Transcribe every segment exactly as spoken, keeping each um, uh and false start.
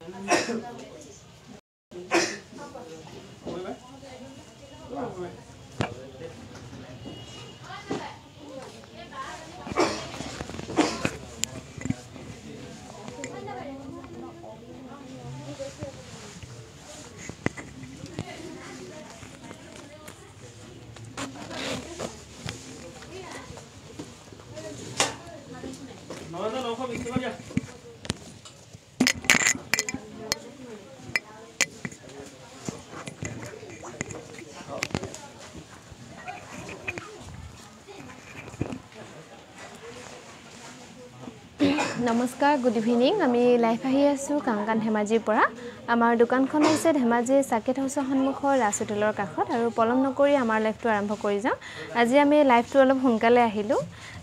नमस्कार good evening आमी live आহি আছো কাংকান ধেমাজিৰ পৰা আমাৰ দোকানখন হৈছে ধেমাজি সাকেট হাউসৰ সন্মুখৰ ৰাজ হোটেলৰ কাষত আৰু পলম নকৰি আমাৰ লাইভটো আৰম্ভ কৰি যাম আজি আমি লাইভটো অলপ সোনকালে আহিলো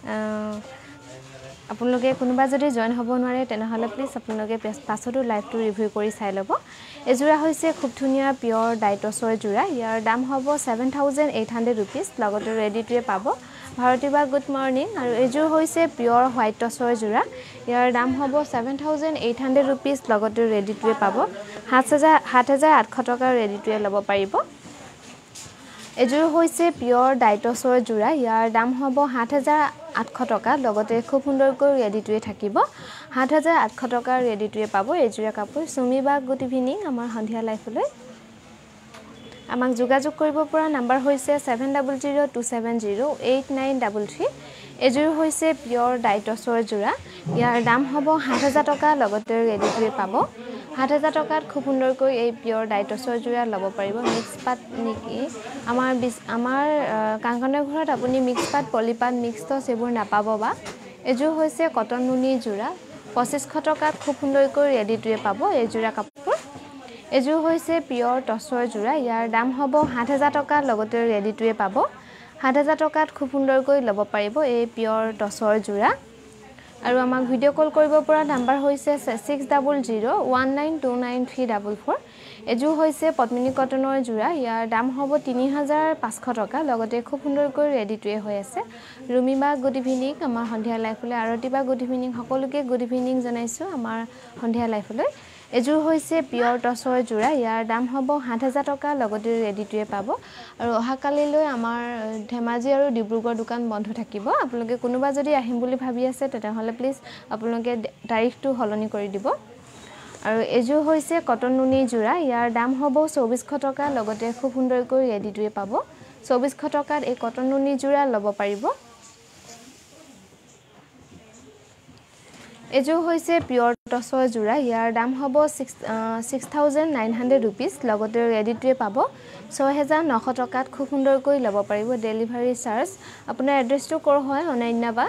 আপোনালোকে কোনোবা যদি জয়েন হ'ব নোৱাৰে তেনেহলে প্লিজ আপোনালোকে পাছতো লাইভটো ৰিভিউ কৰি চাই ল'ব এজোৰা হৈছে খুব ধুনিয়া পিওৰ ডাইটছৰ জোৰা ইয়াৰ দাম হ'ব seven thousand eight hundred rupees লগতে ৰেডি টুৱে পাব ভাৰতীবা গুড মৰ্নিং আৰু এজোৰ হৈছে পিওৰ হোৱাইট টছৰ জোৰা ইয়াৰ দাম হ'ব seven thousand eight hundred rupees লগতে ৰেডি টুৱে পাব সাত হাজাৰ আঠশ টকা ৰেডি টুৱে ল'ব পাৰিব এজোৰ হৈছে পিওৰ ডাইটছৰ জোৰা ইয়াৰ দাম হ'ব সাত হাজাৰ আঠশ টকা লগতে খুব সুন্দৰকৈ ৰেডি টুৱে থাকিব সাত হাজাৰ আঠশ টকা ৰেডি টুৱে পাব এজোৰা কাপোৰ সুমিবা গুড ইভিনিং আমাৰ সন্ধিয়া লাইফলৈ আমাক যোগাযোগ কৰিব পৰা নাম্বাৰ হৈছে seven zero zero two seven zero eight nine three three এজোৰ হৈছে পিওৰ ডাইটছৰ জোৰা ইয়াৰ দাম হ'ব সাত হাজাৰ টকা লগতে ৰেডি টুৱে পাব সাত হাজাৰ টকাত খুব সুন্দৰকৈ এই পিওৰ ডাইটছৰ জোৰা ল'ব পাৰিব মিক্স পাট নেকি আমাৰ আমাৰ কাংকনৰ ঘৰত আপুনি মিক্স পাট পলিপাট মিক্স টছ এবোৰ নাপাব বা এজোৰ হৈছে কটন নুনি জোৰা পঁচিছশ টকাত খুব সুন্দৰকৈ ৰেডি টুৱে পাব এই জোৰা কাপোৰ এজোৰ হৈছে পিওৰ টছৰ জোৰা ইয়াৰ দাম হ'ব সাত হাজাৰ টকা লগতে ৰেডি টুৱে পাব সাত হাজাৰ টকাত খুব সুন্দৰকৈ ল'ব পাৰিব এই পিওৰ টছৰ জোৰা আৰু আমাক ভিডিঅ' কল কৰিব পৰা নাম্বাৰ হৈছে six zero zero one nine two nine three four four এজোৰ হৈছে পদ্মিনী কটনৰ জোৰা ইয়াৰ দাম হ'ব তিনি হাজাৰ পাঁচশ টকা লগতে খুব সুন্দৰকৈ ৰেডি টুৱে হৈ আছে ৰুমিবা গুড ইভিনিং আমাৰ সন্ধিয়া লাইফলৈ আৰতিবা গুড ইভিনিং সকলোকে গুড ইভিনিং জনাইছো আমাৰ সন্ধিয়া লাইফলৈ এজোৰ হৈছে পিওৰ টছৰ জোৰা ইয়াৰ দাম হ'ব সাত হাজাৰ টকা লগতে ৰেডি টুৱে পাব আৰু অহাকালিলৈ আমাৰ ধেমাজি আৰু ডিব্ৰুগড় দোকান বন্ধ থাকিব আপোনালোকে কোনোবা যদি আহিম বুলি ভাবি আছে তেতিয়াহলে প্লিজ আপোনালোকে তাৰিখটো হলনি কৰি দিব আৰু এজোৰ হৈছে কটন নুনি জোৰা ইয়াৰ দাম হ'ব চৌবিছশ টকা লগতে খুব সুন্দৰকৈ ৰেডি টুৱে পাব চৌবিছশ টকাত এই কটন নুনি জোৰা ল'ব পাৰিব এজোৰ হৈছে পিওৰ টছৰ জোৰা ইয়াৰ দাম হ'ব six thousand nine hundred rupees লগতে ৰেডি টুৱে পাব ছয় হাজাৰ নশ টকাত খুব সুন্দৰকৈ ল'ব পাৰিব ডেলিভাৰী চাৰ্জ আপোনাৰ এড্ৰেছটো কৰ হয় অনন্যাবা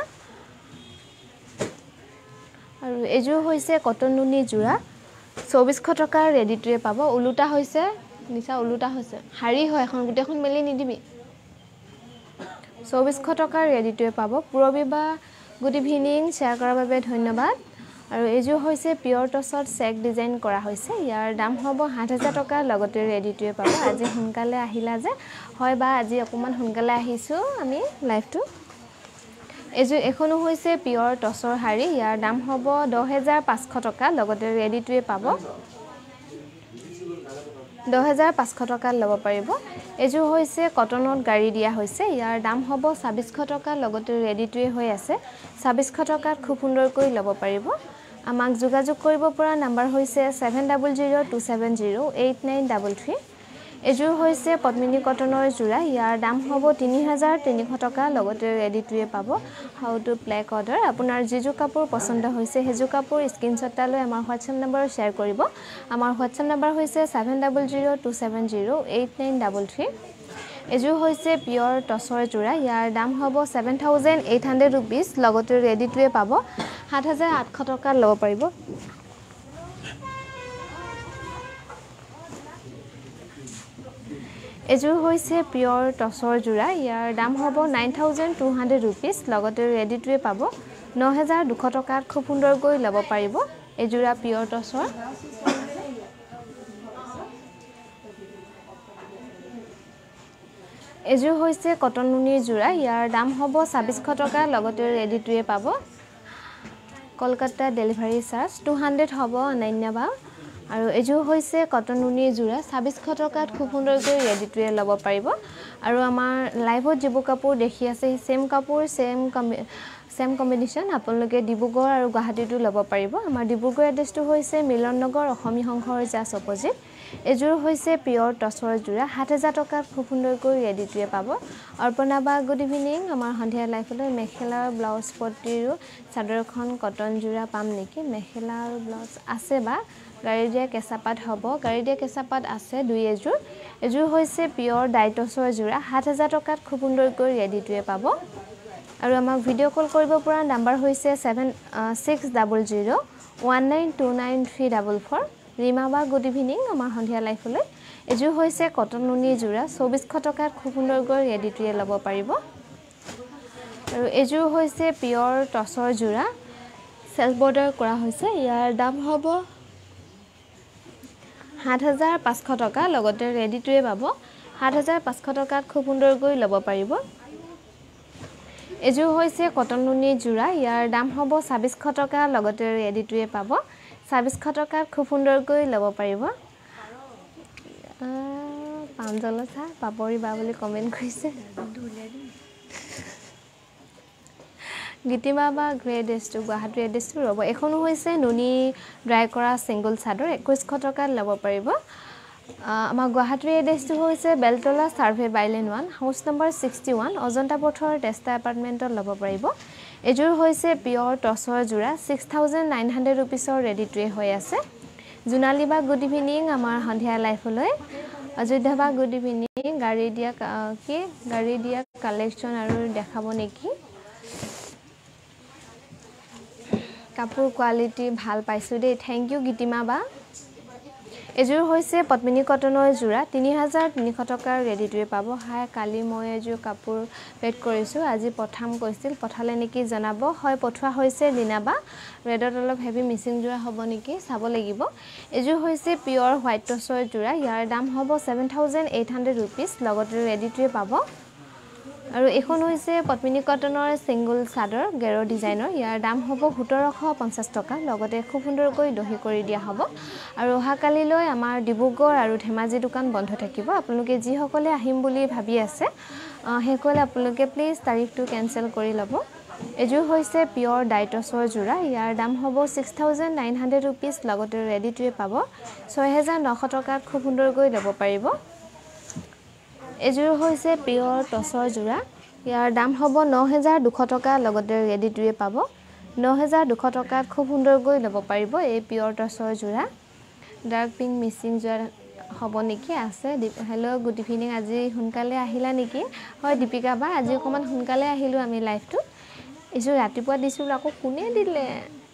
আৰু এজোৰ হৈছে কটন নুনি জোৰা চৌবিছশ টকা ৰেডি টুৱে পাব উলুটা হৈছে নিচা উলুটা হৈছে হাৰি হয় এখন গুটেখন মেলি নিদিবি চৌবিছশ টকা ৰেডি টুৱে পাব পুৰবিবা গুড ইভিনিং শেয়াৰ কৰাৰ বাবে ধন্যবাদ আৰু এজোৰ হৈছে পিওৰ টছত চেক ডিজাইন কৰা হৈছে ইয়াৰ দাম হ'ব সাত হাজাৰ টকা লগতে ৰেডি টুৱে পাব আজি সোনকালে আহিলা যে হয় বা আজি অকমান সোনকালে আহিছো আমি লাইভটো এজোৰ এখনো হৈছে পিওৰ টছৰ হাৰি ইয়াৰ দাম হ'ব দহ হাজাৰ পাঁচশ টকা লগতে ৰেডি টুৱে পাব দহ হাজাৰ পাঁচশ টকা ল'ব পাৰিব এজোৰ হৈছে কটনত গাড়ী দিয়া হৈছে ইয়াৰ দাম হ'ব ছাব্বিছশ টকা লগতে ৰেডি টুৱে হৈ আছে ছাব্বিছশ টকাত খুব সুন্দৰকৈ ল'ব পাৰিব আমাক যোগাযোগ কৰিব পৰা নাম্বাৰ হৈছে seven zero zero two seven zero eight nine three three এজোৰ হৈছে পদ্মিনী কটনৰ জোৰা ইয়াৰ দাম হ'ব তিনি হাজাৰ তিনিশ টকা লগতে ৰেডি টুৱে পাব হাউ টু প্লেক অৰ্ডাৰ আপোনাৰ যিজোৰ কাপোৰ পছন্দ হৈছে হেজোৰ কাপোৰ স্ক্ৰিনশ্বট লৈ আমাৰ হোৱাটছআপ নম্বৰ শ্বেয়াৰ কৰিব আমাৰ হোৱাটছআপ নম্বৰ হৈছে seven zero zero two seven zero eight nine three three এজোৰ হৈছে পিওৰ টছৰ জোৰা ইয়াৰ দাম হ'ব seven thousand eight hundred rupees লগতে ৰেডি টুৱে পাব সাত হাজাৰ আঠশ টকা ল'ব পাৰিব এজোৰ হৈছে পিওৰ টছৰ জোৰা ইয়াৰ দাম হ'ব nine thousand two hundred rupees লগতে ৰেডি টুৱে পাব নয় হাজাৰ দুশ টকাত খুব সুন্দৰকৈ ল'ব পাৰিব এজোৰা পিওৰ টছৰ এজোৰ হৈছে কটন নুনিৰ জোৰা ইয়াৰ দাম হ'ব ছাব্বিছশ টকা লগতে ৰেডি টুৱে পাব Kolkata delivery charge two hundred হ'ব অনন্যাবা আৰু এযোৰ হৈছে কটন নুনি যোৰা ছাব্বিশ টকাত খুব সুন্দৰকৈ ৰেডিটোৱে ল'ব পাৰিব আৰু আমাৰ লাইভত যিবোৰ কাপোৰ দেখি আছে সেম কাপোৰ সেম সেম কম্বিনেশ্যন আপোনালোকে ডিব্ৰুগড় আৰু গুৱাহাটীতো ল'ব পাৰিব আমাৰ ডিব্ৰুগড় এড্ৰেছটো হৈছে মিলন নগৰ অসমী সংঘৰ জাষ্ট অপজিট এযোৰ হৈছে পিয়ৰ টচৰ যোৰা সাত হাজাৰ টকাত খুব সুন্দৰকৈ ৰেডিটোৱে পাব অৰ্পণা বা গুড ইভিনিং আমাৰ সন্ধিয়া লাইফলৈ মেখেলা ব্লাউজ পটিৰো চাদৰখন কটন যোৰা পাম নেকি মেখেলা আৰু ব্লাউজ আছে বা গাড়ী দিয়া কেঁচা পাত হ'ব গাড়ী দিয়া কেঁচা পাত আছে দুই এযোৰ এযোৰ হৈছে পিয়ৰ ডাইটছৰ যোৰা সাত হাজাৰ টকাত খুব সুন্দৰকৈ ৰেডিটোৱে পাব আৰু আমাক ভিডিঅ' কল কৰিব পৰা নাম্বাৰ হৈছে seven six double zero' one nine two nine three double four Rima বা গুড ইভিনিং আমাৰ সন্ধিয়া লাইফলৈ এযোৰ হৈছে কটন নুনি যোৰা চৌবিছশ টকাত খুব সুন্দৰকৈ ৰেডিটোৱে ল'ব পাৰিব আৰু এযোৰ হৈছে পিয়ৰ টচৰ যোৰা চেল্ফ বৰ্ডাৰ কৰা হৈছে ইয়াৰ দাম হ'ব সাত হাজাৰ পাঁচশ টকা লগতে ৰেডিটোৱে পাব সাত হাজাৰ পাঁচশ টকাত খুব সুন্দৰকৈ ল'ব পাৰিব এযোৰ হৈছে কটন নুনি যোৰা ইয়াৰ দাম হ'ব ছাব্বিছশ টকা লগতে ৰেডিটোৱে পাব ছাব্বিছশ টকাত খুব সুন্দৰকৈ ল'ব পাৰিব পাঞ্জলচা পাপৰি বা বুলি কমেণ্ট কৰিছে গীতিমা বা গ্ৰে ড্ৰেছটো গুৱাহাটীৰ এড্ৰেছটো ৰ'ব এখনো হৈছে নুনি ড্ৰাই কৰা ছিংগল চাদৰ একৈছশ টকাত ল'ব পাৰিব আমাৰ গুৱাহাটীৰ এড্ৰেছটো হৈছে Beltola survey bylane one house number sixty one Ajanta পথৰ টেষ্টা এপাৰ্টমেণ্টত ল'ব পাৰিব এযোৰ হৈছে পিয়ৰ টচৰ যোৰা ছিক্স থাউজেণ্ড নাইন হাণ্ড্ৰেড ৰুপিছৰ ৰেডিটোৱে হৈ আছে জোনালী বা গুড ইভিনিং আমাৰ সন্ধিয়া লাইফলৈ অযোধ্যা বা গুড ইভিনিং গাড়ী দিয়া কি গাড়ী দিয়া কালেকশ্যন আৰু দেখাব নেকি কাপোৰ কোৱালিটি ভাল পাইছোঁ দেই থেংক ইউ গীতিমা বা এযোৰ হৈছে পদ্মিনী কটনৰ যোৰা তিনি হাজাৰ তিনিশ টকাৰ ৰেডিটোৱে পাব হাই কালি মই এযোৰ কাপোৰ পেড কৰিছোঁ আজি পঠাম কৈছিল পঠালে নেকি জনাব হয় পঠোৱা হৈছে লীনাবা ৰেডত অলপ হেভি মিচিং যোৰা হ'ব নেকি চাব লাগিব এযোৰ হৈছে পিয়ৰ হোৱাইট টচৰ যোৰা ইয়াৰ দাম হ'ব seven thousand eight hundred rupees লগতে ৰেডিটোৱে পাব আৰু এখন হৈছে পদ্মিনী কটনৰ ছিংগল চাদৰ গেৰ ডিজাইনৰ ইয়াৰ দাম হ'ব সোতৰশ পঞ্চাছ টকা লগতে খুব সুন্দৰকৈ দহি কৰি দিয়া হ'ব আৰু অহাকালিলৈ আমাৰ ডিব্ৰুগড় আৰু ধেমাজি দোকান বন্ধ থাকিব আপোনালোকে যিসকলে আহিম বুলি ভাবি আছে সেইসকলে আপোনালোকে প্লিজ তাৰিখটো কেঞ্চেল কৰি ল'ব এযোৰ হৈছে পিয়ৰ ডাইটছৰ যোৰা ইয়াৰ দাম হ'ব six thousand nine hundred rupees লগতে ৰেডিটোৱে পাব ছয় হেজাৰ নশ টকাত খুব সুন্দৰকৈ ল'ব পাৰিব এযোৰ হৈছে পিয়ৰ টচৰ যোৰা ইয়াৰ দাম হ'ব ন হেজাৰ দুশ টকা লগতে ৰেডিটোৱে পাব ন হেজাৰ দুশ টকাত খুব সুন্দৰকৈ ল'ব পাৰিব এই পিয়ৰ টচৰ যোৰা ডাৰ্ক পিংক মিচিং যোৰা হ'ব নেকি আছে হেল্ল' গুড ইভিনিং আজি সোনকালে আহিলা নেকি হয় দীপিকা বা আজি অকণমান সোনকালে আহিলোঁ আমি লাইভটো এযোৰ ৰাতিপুৱা দিছিলোঁ আকৌ কোনে দিলে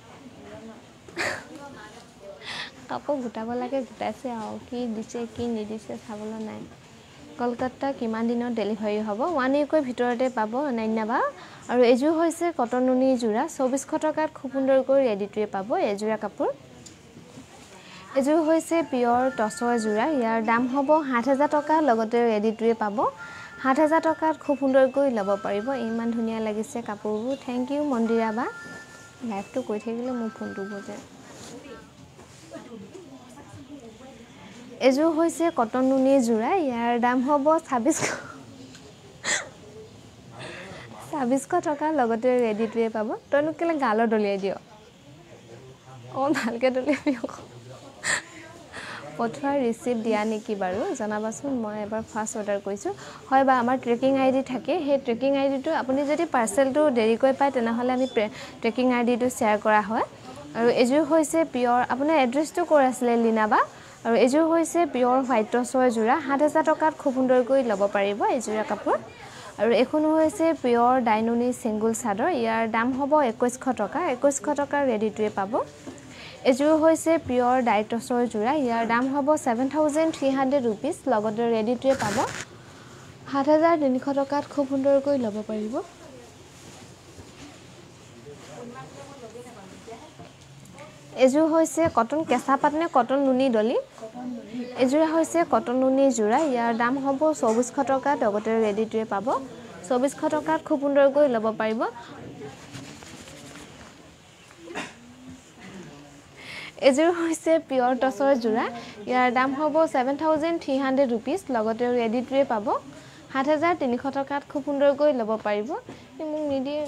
কাপোৰ গোটাব লাগে গোটাইছে আৰু কি দিছে কি নিদিছে চাবলৈ নাই কলকাতা কিমান দিনত ডেলিভাৰী হ'ব ওৱান উইকৰ ভিতৰতে পাব অনান্যাবা আৰু এযোৰ হৈছে কটন নুনি যোৰা চৌবিছশ টকাত খুব সুন্দৰকৈ ৰেডিটোৱে পাব এযোৰা কাপোৰ এযোৰ হৈছে পিয়ৰ টচৰ যোৰা ইয়াৰ দাম হ'ব সাত হাজাৰ টকা লগতে ৰেডিটোৱে পাব সাত হাজাৰ টকাত খুব সুন্দৰকৈ ল'ব পাৰিব ইমান ধুনীয়া লাগিছে কাপোৰবোৰ থেংক ইউ মন্দিৰা বা লাইভটো কৈ থাকিলে মোৰ ফোনটো বজে এযোৰ হৈছে কটন নুনি যোৰা ইয়াৰ দাম হ'ব ছাব্বিছশ ছাব্বিছশ টকা লগতে ৰেডিটোৱে পাব তইনো কেলে গালত দলিয়াই দিয় অকণ ভালকৈ দলিয়াবি আকৌ পঠোৱাৰ ৰিচিপ্ট দিয়া নেকি বাৰু জনাবাচোন মই এবাৰ ফাৰ্ষ্ট অৰ্ডাৰ কৰিছোঁ হয় বা আমাৰ ট্ৰেকিং আই ডি থাকে সেই ট্ৰেকিং আই ডিটো আপুনি যদি পাৰ্চেলটো দেৰিকৈ পায় তেনেহ'লে আমি ট্ৰেকিং আই ডিটো শ্বেয়াৰ কৰা হয় আৰু এযোৰ হৈছে পিয়ৰ আপোনাৰ এড্ৰেছটো ক'ৰ আছিলে লীনাবা আৰু এযোৰ হৈছে পিয়ৰ হোৱাইট টচৰ যোৰা সাত হাজাৰ টকাত খুব সুন্দৰকৈ ল'ব পাৰিব এযোৰা কাপোৰ আৰু এখনো হৈছে পিয়ৰ ডাইনুনি ছিংগল চাদৰ ইয়াৰ দাম হ'ব একৈছশ টকা একৈছশ টকাৰ ৰেডিটোৱে পাব এযোৰ হৈছে পিয়ৰ ডাইটছৰ যোৰা ইয়াৰ দাম হ'ব seven thousand three hundred rupees লগতে ৰেডিটোৱে পাব সাত হাজাৰ তিনিশ টকাত খুব সুন্দৰকৈ ল'ব পাৰিব এযোৰ হৈছে কটন কেঁচা পাত নে কটন নুনি দলি এযোৰা হৈছে কটন নুনি যোৰা ইয়াৰ দাম হ'ব চৌবিছশ টকা লগতে ৰেডিটোৱে পাব চৌবিছশ টকাত খুব সুন্দৰকৈ ল'ব পাৰিব এযোৰ হৈছে পিয়ৰ টছৰ যোৰা ইয়াৰ দাম হ'ব seven thousand three hundred rupees লগতে ৰেডি টুৱে পাব সাত হাজাৰ তিনিশ টকাত খুব সুন্দৰকৈ ল'ব পাৰিব মোক নিদিয়ে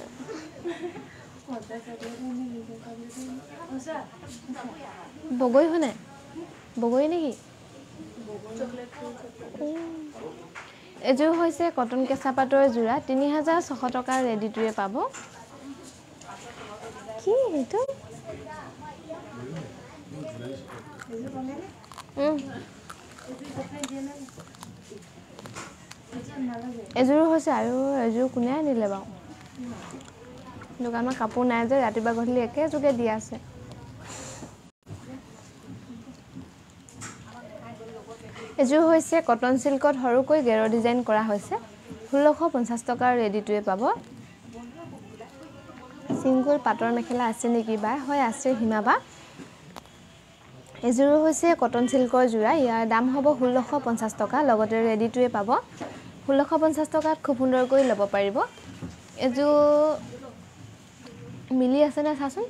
বগৈ হনে বগৈ নেকি এযোৰ হৈছে কটন কেঁচা পাটৰ যোৰা তিনি হাজাৰ ছশ টকা ৰেডি টুৱে পাব কি এইটো এযোৰ হৈছে আৰু এযোৰ কোনে আনিলে বাৰু দোকানত কাপোৰ নাই যে ৰাতিপুৱা গধূলি একে যোগে দিয়া আছে এযোৰ হৈছে কটন সিল্কত সৰুকৈ গেৰ ডিজাইন কৰা হৈছে ষোল্লশ পঞ্চাছ টকা ৰেডি টুৱে পাব সিংগল পাটৰ মেখেলা আছে নেকি বা হয় আছে হিমাবা এযোৰ হৈছে কটন সিল্কৰ যোৰা ইয়াৰ দাম হ'ব ষোল্লশ পঞ্চাছ টকা লগতে ৰেডি টুৱে পাব ষোল্লশ পঞ্চাছ টকাত খুব সুন্দৰকৈ ল'ব পাৰিব এযোৰ মিলি আছে না চাচোন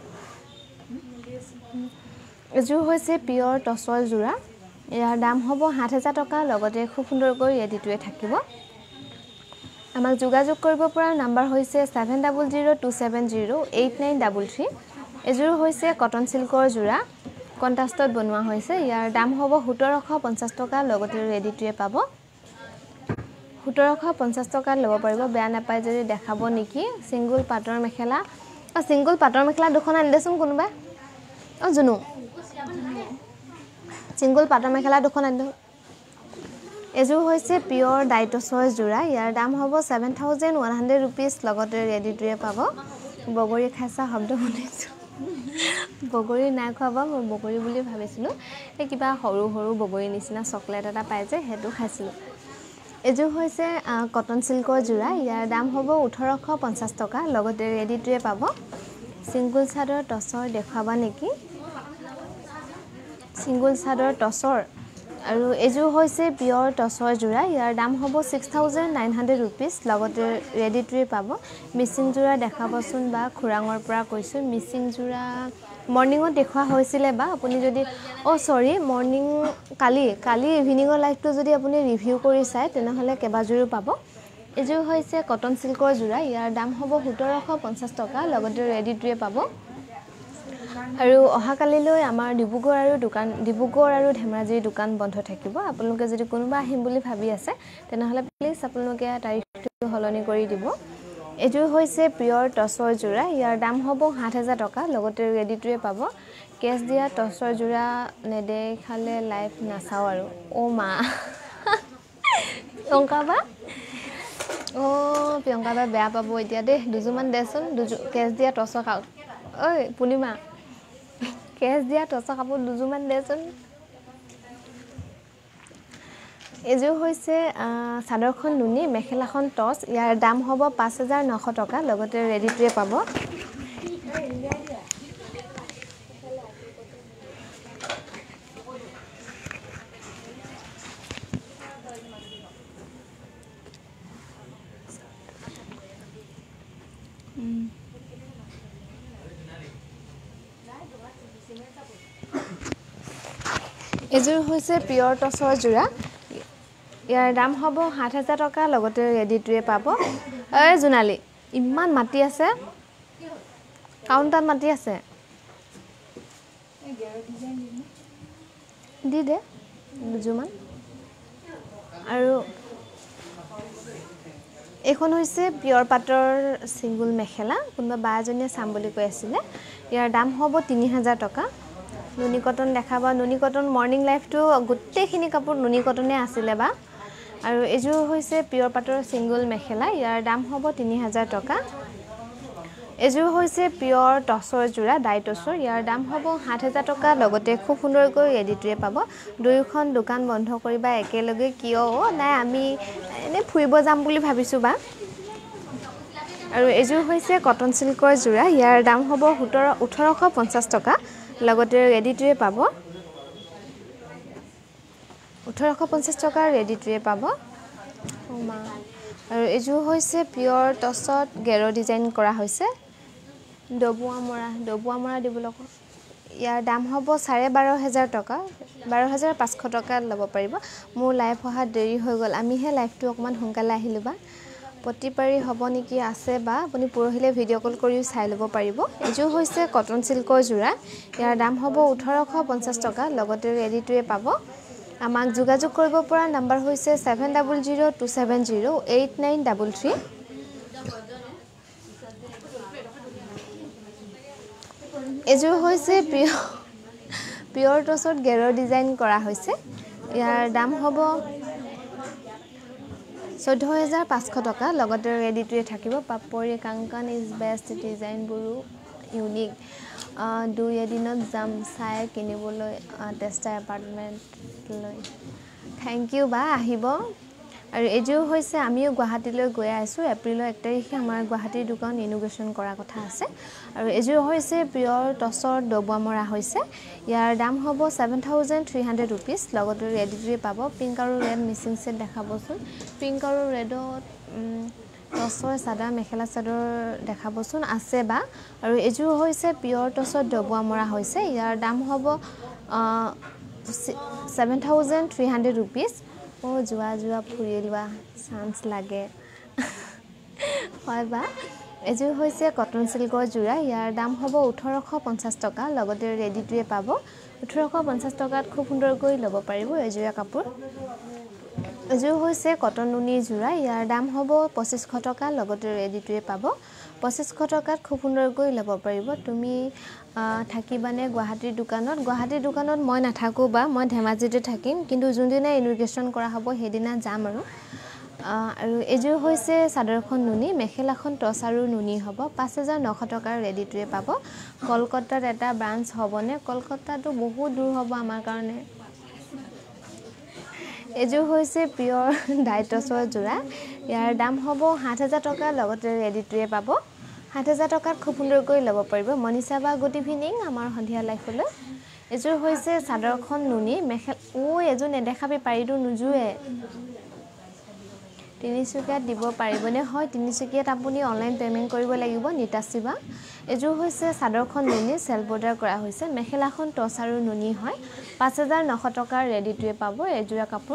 এযোৰ হৈছে পিয়ৰ টছৰ যোৰা ইয়াৰ দাম হ'ব সাত হাজাৰ টকা লগতে খুব সুন্দৰকৈ ৰেডি টুৱে থাকিব আমাক যোগাযোগ কৰিব পৰা নাম্বাৰ হৈছে seven zero zero two seven zero eight nine three three এযোৰ হৈছে কটন সিল্কৰ যোৰা কন্ট্ৰাষ্টত বনোৱা হৈছে ইয়াৰ দাম হ'ব সোতৰশ পঞ্চাছ টকা লগতে ৰেডি টুৱে পাব সোতৰশ পঞ্চাছ টকা ল'ব পাৰিব বেয়া নাপায় যদি দেখাব নেকি সিংগল পাটৰ মেখেলা অ সিংগল পাটৰ মেখেলা দুখন আনি দেচোন কোনোবা অ জুনু সিংগল পাটৰ মেখেলা দুখন আনি দিওঁ এযোৰ হৈছে পিয়ৰ ডাইটছৰ যোৰা ইয়াৰ দাম হ'ব seven thousand one hundred rupees লগতে ৰেডি টুৱে পাব বগৰী খাইছা শব্দ শুনিছো বগৰী নাই খোৱাব মই বগৰী বুলি ভাবিছিলো এই কিবা সৰু সৰু বগৰী নিচিনা চকলেট এটা পাই যে হেতু খাইছিলো এযোৰ হৈছে কটন সিল্কৰ যোৰা ইয়াৰ দাম হ'ব ওঠৰশ পঞ্চাছ টকা লগতে ৰেডি টুৱে পাব সিংগল চাদৰ টছৰ দেখাবা নেকি সিংগল চাদৰ টছৰ আৰু এযোৰ হৈছে পিয়ৰ টছৰ যোৰা ইয়াৰ দাম হ'ব six thousand nine hundred rupees লগতে ৰেডি টুৱে পাব মিচিং যোৰা দেখাবচোন বা খুৰাঙৰ পৰা কৈছো মিচিং যোৰা মৰ্নিংত দেখুৱা হৈছিলে বা আপুনি যদি অ সৰি মৰ্নিং কালি কালি ইভিনিংৰ লাইভটো যদি আপুনি ৰিভিউ কৰি চাই তেনেহলে কেবাজোৰো পাব এযোৰ হৈছে কটন সিল্কৰ যোৰা ইয়াৰ দাম হ'ব সোতৰশ পঞ্চাছ টকা লগতে ৰেডি টুৱে পাব আৰু অহা কালিলৈ আমাৰ ডিব্ৰুগড় আৰু দোকান ডিব্ৰুগড় আৰু ধেমাজিৰ দোকান বন্ধ থাকিব আপোনালোকে যদি কোনোবা আহিম বুলি ভাবি আছে তেনেহলে প্লিজ আপোনালোকে তাৰিখটো হলনি কৰি দিব এযোৰ হৈছে পিয়ৰ টছৰ যোৰা ইয়াৰ দাম হ'ব সাত হাজাৰ টকা লগতে ৰেডি টুৱে পাব কেছ দিয়া টছৰ যোৰা নেদেখালে লাইভ নাচাও আৰু ও মা প্ৰিয়ংকা বা ও প্ৰিয়ংকা বা বেয়া পাব এতিয়া দে দুজুমান দেচোন কেছ দিয়া টছৰ কাপ ঐ পূৰ্ণিমা কেছ দিয়া টছৰ কাপোৰ দুজুমান দেচোন এযোৰ হৈছে চাদৰখন নুনি মেখেলাখন টছ ইয়াৰ দাম হ'ব পাঁচ হাজাৰ নশ টকা লগতে ৰেডি টুৱে পাব এযোৰ হৈছে পিয়ৰ টছৰ যোৰা ইয়াৰ দাম হ'ব সাত হাজাৰ টকা লগতে ৰেডি টুৱে পাব এই জোনালী ইমান মাটি আছে কাউণ্টাৰত মাটি আছে দি দে দুজুমান আৰু এখন হৈছে পিয়ৰ পাটৰ সিংগল মেখেলা কোনোবা বা এজনীয়ে চাম বুলি কৈ আছিলে ইয়াৰ দাম হ'ব তিনি হাজাৰ টকা নুনি কটন দেখাবা নুনি কটন মৰ্নিং লাইফটো গোটেইখিনি কাপোৰ নুনি কটনে আছিলে বা আৰু এযোৰ হৈছে পিয়ৰ পাটৰ সিংগল মেখেলা ইয়াৰ দাম হ'ব তিনি হাজাৰ টকা এযোৰ হৈছে পিয়ৰ টছৰ যোৰা ডাই টছৰ ইয়াৰ দাম হ'ব সাত হাজাৰ টকা লগতে খুব সুন্দৰকৈ ৰেডি টুৱে পাব দুয়োখন দোকান বন্ধ কৰিবা একেলগে কিয় নাই আমি এনে ফুৰিব যাম বুলি ভাবিছো বা আৰু এযোৰ হৈছে কটন সিল্কৰ যোৰা ইয়াৰ দাম হ'ব ওঠৰশ পঞ্চাছ টকা লগতে ৰেডি টুৱে পাব ওঠৰশ পঞ্চাছ টকা ৰেডি টুৱে পাব আৰু এযোৰ হৈছে পিয়ৰ টছত গেৰ ডিজাইন কৰা হৈছে ডবুৱা মৰা ডবুৱা মৰা দিবলৈ ইয়াৰ দাম হ'ব চাৰে বাৰ হাজাৰ টকা বাৰ হাজাৰ পাঁচশ টকা ল'ব পাৰিব মোৰ লাইভ অহা দেৰি হৈ গ'ল আমিহে লাইভটো অকমান সোনকালে আহিলো বা প্ৰতিপাৰি হ'ব নেকি আছে বা আপুনি পৰহিলে ভিডিঅ' কল কৰিও চাই ল'ব পাৰিব এযোৰ হৈছে কটন চিল্কৰ যোৰা ইয়াৰ দাম হ'ব ওঠৰশ পঞ্চাছ টকা লগতে ৰেডিটোৱে পাব আমাক যোগাযোগ কৰিব পৰা নাম্বাৰ হৈছে seven double zero' two seven zero' eight nine double three এযোৰ হৈছে পিয়ৰ পিয়ৰ টছত গেৰৰ ডিজাইন কৰা হৈছে ইয়াৰ দাম হ'ব চৈধ্য হাজাৰ পাঁচশ টকা লগতে ৰেডিটোৱে থাকিব পাপৰি কাংকান ইজ বেষ্ট ডিজাইনবোৰো ইউনিক দুই এদিনত যাম চাই কিনিবলৈ টেষ্টাৰ এপাৰ্টমেণ্টলৈ থেংক ইউ বা আহিব আৰু এযোৰ হৈছে আমিও গুৱাহাটীলৈ গৈ আছোঁ এপ্ৰিলৰ এক তাৰিখে আমাৰ গুৱাহাটীৰ দোকান ইনোগ্ৰেশ্যন কৰা কথা আছে আৰু এযোৰ হৈছে পিয়ৰ টছৰ ডবোৱা মৰা হৈছে ইয়াৰ দাম হ'ব seven thousand three hundred rupees লগতে ৰেডিটোৱে পাব পিংক আৰু ৰেড মিচিং ছেট দেখাবচোন পিংক আৰু ৰেডত টছৰ চাদৰ মেখেলা চাদৰ দেখাবচোন আছে বা আৰু এযোৰ হৈছে পিয়ৰ টছত ডবোৱা মৰা হৈছে ইয়াৰ দাম হ'ব seven thousand three hundred rupees ও যোৱা যোৱা ফুৰি লোৱা চান্স লাগে হয় বা এযোৰ হৈছে কটন চিল্কৰ যোৰা ইয়াৰ দাম হ'ব ওঠৰশ পঞ্চাছ টকা লগতে ৰেডিটোৱে পাব ওঠৰশ পঞ্চাছ টকাত খুব সুন্দৰকৈ ল'ব পাৰিব এযোৰা কাপোৰ এযোৰ হৈছে কটন নুনি যোৰা ইয়াৰ দাম হ'ব পঁচিছশ টকা লগতে ৰেডিটোৱে পাব পঁচিছশ টকাত খুব সুন্দৰকৈ ল'ব পাৰিব তুমি থাকিবানে গুৱাহাটীৰ দোকানত গুৱাহাটীৰ দোকানত মই নাথাকোঁ বা মই ধেমাজিতে থাকিম কিন্তু যোনদিনা ইনোগ্ৰেশ্যন কৰা হ'ব সেইদিনা যাম আৰু আৰু এযোৰ হৈছে চাদৰখন নুনি মেখেলাখন টছ আৰু নুনি হ'ব পাঁচ হাজাৰ নশ টকাৰ ৰেডিটোৱে পাব কলকাতাত এটা ব্ৰাঞ্চ হ'বনে কলকাতাটো বহুত দূৰ হ'ব আমাৰ কাৰণে এযোৰ হৈছে পিয়ৰ ডাইটছৰ যোৰা ইয়াৰ দাম হ'ব সাত হাজাৰ টকা লগতে ৰেডিটোৱে পাব সাত হাজাৰ টকাত খুব সুন্দৰকৈ ল'ব পাৰিব মনিষা বা গুড ইভিনিং আমাৰ সন্ধিয়া লাইফলৈ এযোৰ হৈছে চাদৰখন নুনি মেখেলা ও এযোৰ নেদেখাবি পাৰিটো নোজোৱে তিনিচুকীয়াত দিব পাৰিবনে হয় তিনিচুকীয়াত আপুনি অনলাইন পে'মেণ্ট কৰিব লাগিব নিতাচিবা এযোৰ হৈছে চাদৰখন নুনি চেল বৰ্ডাৰ কৰা হৈছে মেখেলাখন টছ আৰু নুনি হয় পাঁচ হাজাৰ নশ টকাৰ ৰেডিটোৱে পাব এযোৰা কাপোৰ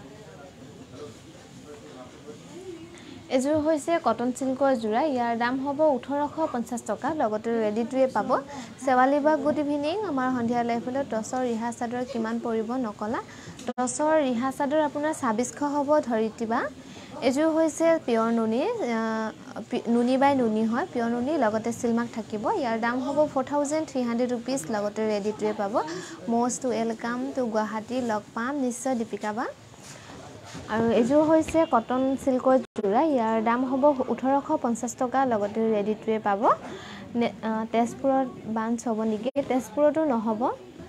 এযোৰ হৈছে কটন চিল্কৰ যোৰা ইয়াৰ দাম হ'ব ওঠৰশ পঞ্চাছ টকা লগতে ৰেডিটোৱে পাব শেৱালি বা গুড ইভিনিং আমাৰ সন্ধিয়া লাইফলৈ টছৰ ৰিহা চাদৰ কিমান পৰিব নকলা টছৰ ৰিহা চাদৰ আপোনাৰ ছাব্বিছশ হ'ব ধৰিত্ৰীবা এযোৰ হৈছে পিয়ৰ নুনি নুনি বাই নুনি হয় পিয়ৰ নুনি লগতে চিলমাক থাকিব ইয়াৰ দাম হ'ব four thousand three hundred rupees লগতে ৰেডিটোৱে পাব মষ্ট ৱেলকাম টু গুৱাহাটী লগ পাম নিশ্চয় দীপিকা বা আৰু এযোৰ হৈছে কটন চিল্কৰ যোৰা ইয়াৰ দাম হ'ব ওঠৰশ পঞ্চাছ টকা লগতে ৰেডিটোৱে পাব তেজপুৰত বাঞ্চ হ'ব নেকি তেজপুৰতো নহ'ব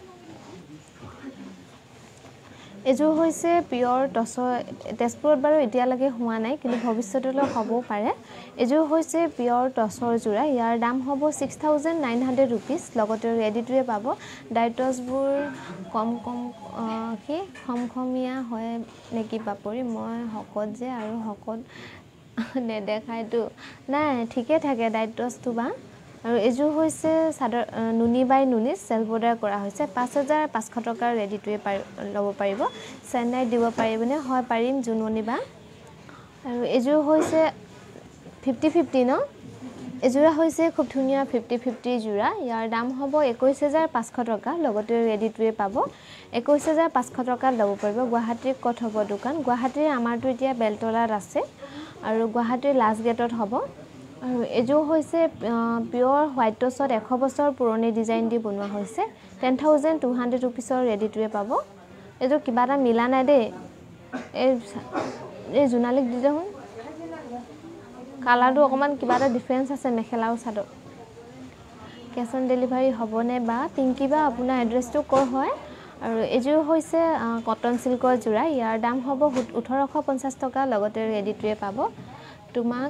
এযোৰ হৈছে পিয়ৰ টছৰ তেজপুৰত বাৰু এতিয়ালৈকে হোৱা নাই কিন্তু ভৱিষ্যতলৈ হ'বও পাৰে এযোৰ হৈছে পিয়ৰ টছৰ যোৰা ইয়াৰ দাম হ'ব six thousand nine hundred rupees লগতে ৰেডিটোৱে পাব ডাইটছবোৰ কম কম কি খমখমীয়া হয় নেকি পাপৰি মই শকত যে আৰু শকত নেদেখাইতো নাই ঠিকে থাকে ডাইটছটো বা আৰু এযোৰ হৈছে চাদৰ নুনি বাই নুনি চেল বৰ্ডাৰ কৰা হৈছে পাঁচ হাজাৰ পাঁচশ টকাৰ ৰেডিটোৱে পাৰি ল'ব পাৰিব চেন্নাইত দিব পাৰিবনে হয় পাৰিম জোনমণি বা আৰু এযোৰ হৈছে ফিফটি ফিফটি ন এযোৰা হৈছে খুব ধুনীয়া ফিফটি ফিফটি যোৰা ইয়াৰ দাম হ'ব একৈছ হাজাৰ পাঁচশ টকা লগতে ৰেডিটোৱে পাব একৈছ হাজাৰ পাঁচশ টকাত ল'ব পাৰিব গুৱাহাটীৰ ক'ত হ'ব দোকান গুৱাহাটীৰ আমাৰতো এতিয়া বেলতলাত আছে আৰু গুৱাহাটীৰ লাষ্ট গেটত হ'ব আৰু এযোৰ হৈছে পিয়ৰ হোৱাইট টছত এশ বছৰ পুৰণি ডিজাইন দি বনোৱা হৈছে টেন থাউজেণ্ড টু হাণ্ড্ৰেড ৰুপিছৰ ৰেডিটোৱে পাব এইযোৰ কিবা এটা মিলা নাই দেই এই এই জোনালীক দি দেখোন কালাৰটো অকণমান কিবা এটা ডিফাৰেঞ্চ আছে মেখেলা আৰু চাদৰ কেছ অন ডেলিভাৰী হ'বনে বা পিংকি বা আপোনাৰ এড্ৰেছটো ক'ৰ হয় আৰু এযোৰ হৈছে কটন চিল্কৰ যোৰা ইয়াৰ দাম হ'ব ওঠৰশ পঞ্চাছ টকা লগতে ৰেডিটোৱে পাব তোমাক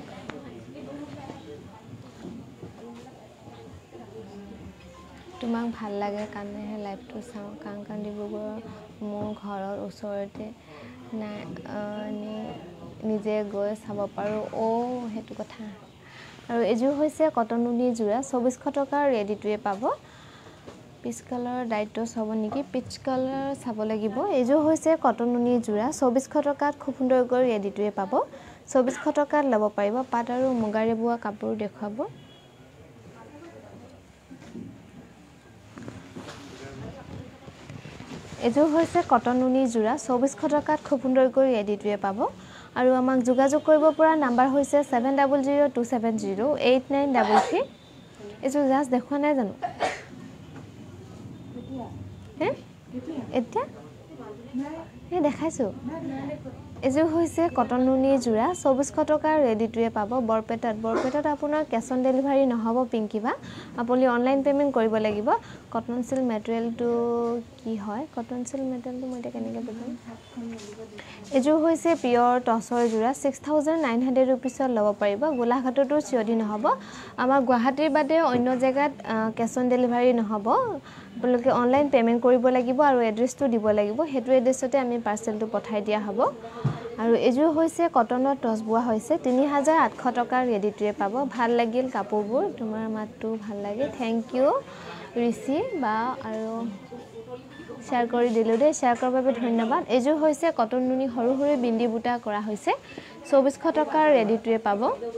তোমাক ভাল লাগে কাৰণেহে লাইভটো চাওঁ কাংকান ডিব্ৰুগড়ৰ মোৰ ঘৰৰ ওচৰতে নাই নিজে গৈ চাব পাৰোঁ অ' সেইটো কথা আৰু এযোৰ হৈছে কটন নুনি যোৰা চৌবিছশ টকাৰ ৰেডিটোৱে পাব পিচ কালাৰ ডাইটছ হ'ব নেকি পিচ কালাৰ চাব লাগিব এইযোৰ হৈছে কটন নুনি জোৰা চৌবিশ টকাত খুব সুন্দৰকৈ ৰেডিটোৱে পাব চৌবিশ টকাত ল'ব পাৰিব পাট আৰু মুগাৰে বোৱা কাপোৰ দেখাব এইযোৰ হৈছে কটন নুনি জোৰা চৌবিশ টকাত খুব সুন্দৰকৈ ৰেডিটোৱে পাব আৰু আমাক যোগাযোগ কৰিব পৰা নাম্বাৰ হৈছে seven zero zero two seven zero eight nine three three এইযোৰ জাষ্ট দেখুৱা নাই জানো হে এতিয়া হে দেখাইছো এইযোৰ হৈছে কটন নুনি জোৰা চৌবিশ টকাৰ ৰেডিটোৱে পাব বৰপেটাত বৰপেটাত আপোনাৰ কেছ অন ডেলিভাৰী নহব পিংকিবা আপুনি অনলাইন পেমেন্ট কৰিব লাগিব কটন সিল্ক মেটেৰিয়েলটো কি হয় কটন সিল্ক মেটেৰিয়েলটো মই এতিয়া কেনেকৈ বুজাম এইযোৰ হৈছে পিয়ৰ টছৰ জোৰা six thousand nine hundred rupeesত ল'ব পাৰিব গোলাঘাটতো চিয়দি নহব আমাৰ গুৱাহাটীৰ বাদে অন্য জেগাত কেছ অন ডেলিভাৰী নহব আপোনালোকে অনলাইন পেমেন্ট কৰিব লাগিব আৰু এড্ৰেছটো দিব লাগিব হেতু এড্ৰেছতে আমি পাৰ্সেলটো পঠাই দিয়া হ'ব আৰু এইযোৰ হৈছে কটনৰ টছ বোৱা হৈছে তিনি হাজাৰ আঠশ টকাৰ ৰেডিটোৱে পাব ভাল লাগিল কাপোৰবোৰ তোমাৰ মাতটো ভাল লাগে থ্যাংক ইউ ঋষি বা আৰু শেয়াৰ কৰি দিলো দে শেয়াৰ কৰাৰ বাবে ধন্যবাদ এইযোৰ হৈছে কটন নুনি সৰু সৰু বিন্দি বুটা কৰা হৈছে চৌবিশ টকাৰ ৰেডিটোৱে পাব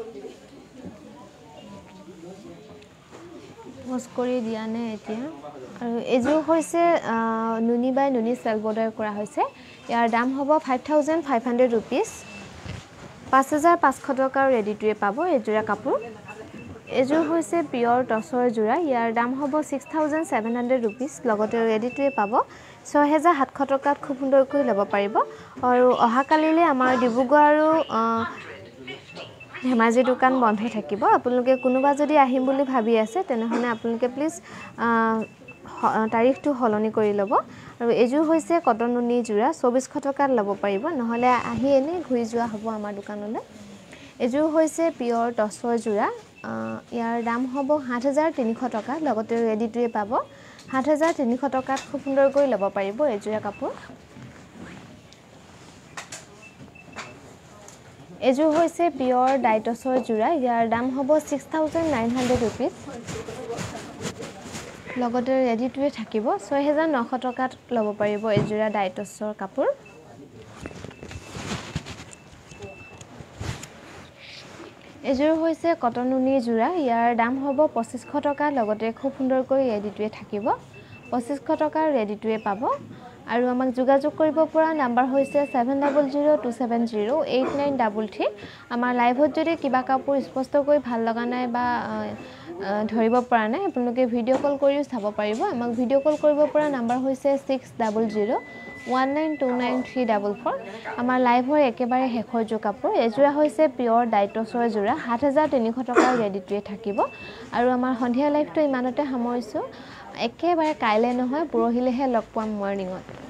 পোষ্ট কৰি দিয়া নে এতিয়া আৰু এইযোৰ হৈছে নুনি বাই নুনি সেল বৰ্ডাৰ কৰা হৈছে ইয়াৰ দাম হ'ব five thousand five hundred rupees পাঁচ হাজাৰ পাঁচশ টকাৰ ৰেডিটোৱে পাব এইযোৰা কাপোৰ এইযোৰ হৈছে পিয়ৰ টছৰ জোৰা ইয়াৰ দাম হ'ব six thousand seven hundred rupees লগতে ৰেডিটোৱে পাব ছয় হাজাৰ সাতশ টকাত খুব সুন্দৰকৈ ল'ব পাৰিব আৰু অহা কালিলে আমাৰ ডিব্ৰুগড় আৰু ধেমাজি দোকান বন্ধ থাকিব আপোনালোকে কোনোবা যদি আহিম বুলি ভাবি আছে তেনেহলে আপোনালোকে প্লিজ তাৰিখটো হলনি কৰি ল'ব আৰু এইযোৰ হৈছে কটন নুনি জোৰা চৌবিশ টকাত ল'ব পাৰিব নহলে আহি এনে ঘুৰি যোৱা হ'ব আমাৰ দোকানলৈ এইযোৰ হৈছে পিয়ৰ টছৰ জোৰা ইয়াৰ দাম হ'ব সাত হাজাৰ তিনিশ টকা লগতে ৰেডিটোৱে পাব সাত হাজাৰ তিনিশ টকাত খুব সুন্দৰকৈ ল'ব পাৰিব এইযোৰা কাপোৰ এইযোৰ হৈছে পিয়ৰ ডাইটছৰ জোৰা ইয়াৰ দাম হ'ব six thousand nine hundred rupees লগতে ৰেডিটোৱে থাকিব ছয় হাজাৰ নশ টকাত ল'ব পাৰিব এইযোৰা ডাইটছৰ কাপোৰ এইযোৰ হৈছে কটন নুনি জোৰা ইয়াৰ দাম হ'ব পঁচিছশ টকা লগতে খুব সুন্দৰকৈ ৰেডিটোৱে থাকিব পঁচিছশ টকাৰ ৰেডিটোৱে পাব আৰু আমাক যোগাযোগ কৰিব পৰা নাম্বাৰ হৈছে seven zero zero two seven zero eight nine three three আমাৰ লাইভত যদি কিবা কাপোৰ স্পষ্টকৈ ভাল লগা নাই বা ধৰিব পৰা নাই আপোনালোকে ভিডিঅ' কল কৰিও চাব পাৰিব আমাক ভিডিঅ' কল কৰিব পৰা নাম্বাৰ হৈছে six zero zero one nine two nine three four four আমাৰ লাইভৰ একেবাৰে শেষৰ জো কাপোৰ এজোৰা হৈছে পিয়ৰ ডাইটছৰ জোৰা সাত হাজাৰ তিনিশ টকাৰ ৰেডিটোৱে থাকিব আৰু আমাৰ সন্ধিয়া লাইভটো ইমানতে সামৰিছো একেবাৰে কাইলে নহয় পৰহিলেহে লগ পাম মৰ্নিংত